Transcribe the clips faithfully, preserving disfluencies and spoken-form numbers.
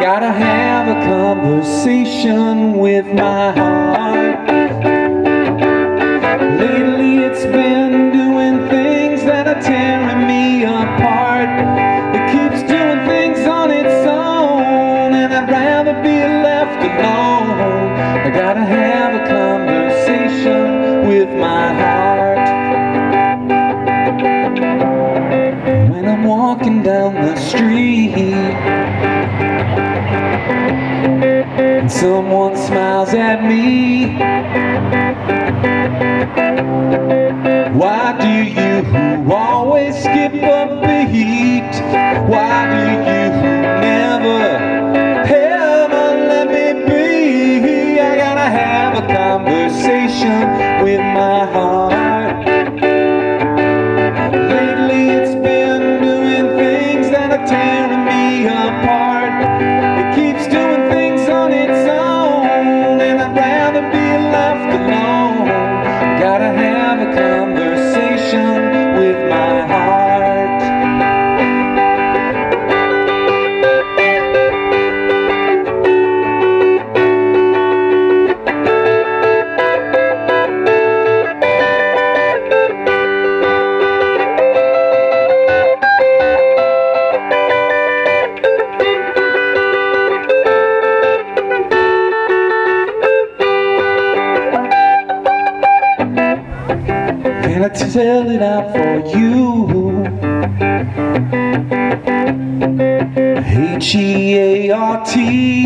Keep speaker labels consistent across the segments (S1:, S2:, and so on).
S1: gotta have a conversation with my heart. Lately it's been doing things that are tearing me apart. It keeps doing things on its own, and I'd rather be left alone. I gotta have a conversation with my heart. When I'm walking down the street and someone smiles at me, why do you always skip a beat? Why do you never, ever let me be? I gotta have a conversation with my heart. Lately it's been doing things that are tearing me apart. It keeps doing things on its own, and I'd rather be left alone. Gotta have a conversation with my heart. Can I tell it out for you? H E A R T.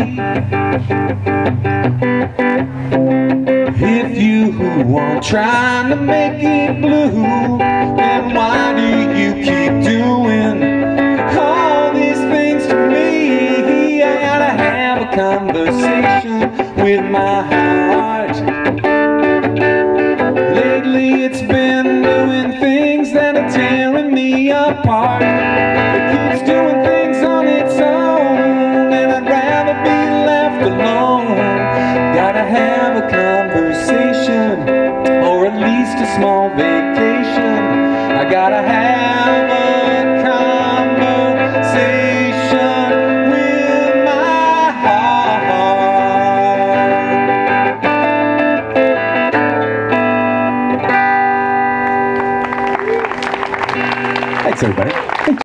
S1: If you are trying to make it blue, then why do you keep doing all these things to me? I gotta have a conversation with my heart. Lately it's been doing things that are tearing me apart. It keeps doing things on its own, and I'd rather be left alone. Gotta have a conversation, or at least a small vacation. I gotta have